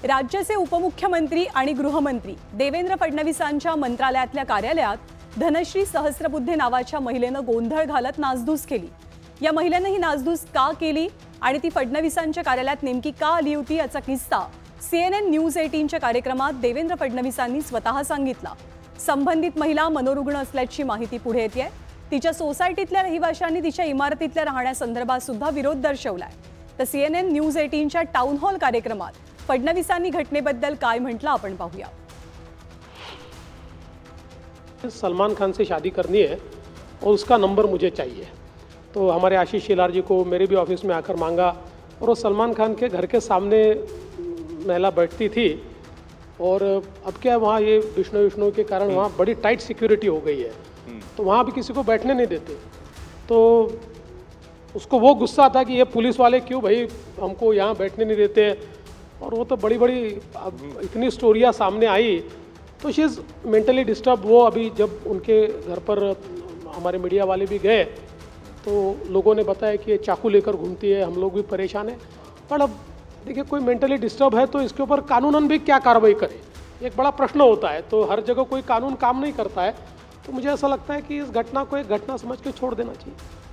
राज्याचे उपमुख्यमंत्री आणि गृहमंत्री देवेंद्र फडणवीसांच्या मंत्रालयातल्या कार्यालयात धनश्री सहस्रबुद्धे नावाच्या महिलेनं गोंधळ घालत नासधूस केली। या महिलेनं ही नासधूस का केली आणि ती फडणवीसांच्या कार्यालयात नेमकी का आली होती याचा किस्सा CNN न्यूज 18 च्या कार्यक्रमात देवेंद्र फडणवीसांनी स्वतः सांगितला। संबंधित महिला मनोरुग्ण असल्याची माहिती पुढे येते। तिच्या सोसायटीतल्या रहिवाशांनी तिच्या इमारतीतल्या राहण्यासंदर्भात सुद्धा विरोध दर्शवलाय। तर CNN न्यूज 18 च्या टाउन हॉल कार्यक्रमात फडणवीसांनी घटनेबद्दल काय म्हटलं आपण पाहूया। सलमान खान से शादी करनी है और उसका नंबर मुझे चाहिए, तो हमारे आशीष शिलार जी को मेरे भी ऑफिस में आकर मांगा और वो सलमान खान के घर के सामने महिला बैठती थी। और अब क्या वहाँ ये विष्णु के कारण वहाँ बड़ी टाइट सिक्योरिटी हो गई है, तो वहाँ भी किसी को बैठने नहीं देते। तो उसको वो गुस्सा था कि ये पुलिस वाले क्यों भाई हमको यहाँ बैठने नहीं देते। और वो तो बड़ी बड़ी इतनी स्टोरियाँ सामने आई, तो शी इज़ मेंटली डिस्टर्ब। वो अभी जब उनके घर पर हमारे मीडिया वाले भी गए तो लोगों ने बताया कि ये चाकू लेकर घूमती है, हम लोग भी परेशान हैं। पर अब देखिए कोई मेंटली डिस्टर्ब है तो इसके ऊपर कानूनन भी क्या कार्रवाई करे, एक बड़ा प्रश्न होता है। तो हर जगह कोई कानून काम नहीं करता है, तो मुझे ऐसा लगता है कि इस घटना को एक घटना समझ के छोड़ देना चाहिए।